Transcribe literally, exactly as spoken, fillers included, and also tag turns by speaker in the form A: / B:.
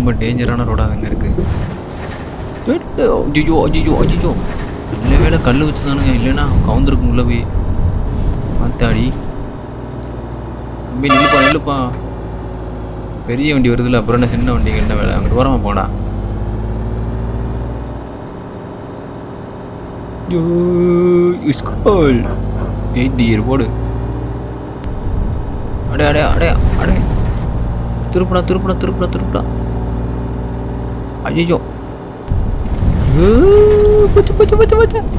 A: ரொம்ப டேஞ்சரான ரோடாக தாங்க இருக்குது. ஐயோ ஐயோ ஐயோ நல்ல வேலை கல் வச்சு தானுங்க, இல்லைன்னா கவுந்துருக்கும் உள்ள போய். பார்த்தாடி தம்பி, நில்லுப்பா நில்லுப்பா, பெரிய வண்டி வருதுல்ல, அப்புறம் என்ன சின்ன வண்டிக்கு என்ன வேலை? அங்கிட்டு வரமா போடா. ஸ்கூல் எயிட் இயர் போடு. அடே அடே அடே அடே, திருப்படா திருப்படா திருப்படா திருப்படா. ஐயோ பச்சை பச்சை பச்சை பச்சை.